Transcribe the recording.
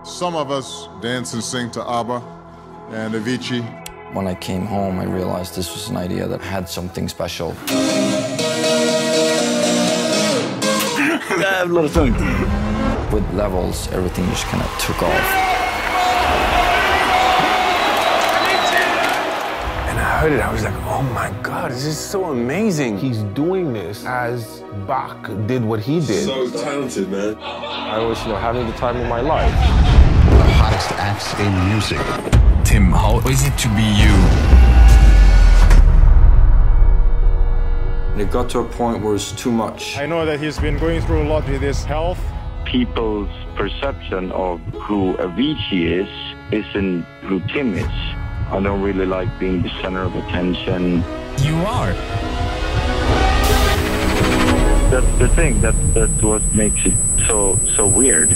Some of us dance and sing to ABBA and Avicii. When I came home, I realized this was an idea that had something special. A lot of fun. With levels, everything just kind of took off. And I heard it, I was like, oh my God, this is so amazing. He's doing this as Bach did what he did. So talented, man. I was, having the time of my life. The hottest acts in music. Tim, how is it to be you? And it got to a point where it's too much. I know that he's been going through a lot with his health. People's perception of who Avicii isn't who Tim is. I don't really like being the center of attention. You are. That's the thing. That's what makes it so weird.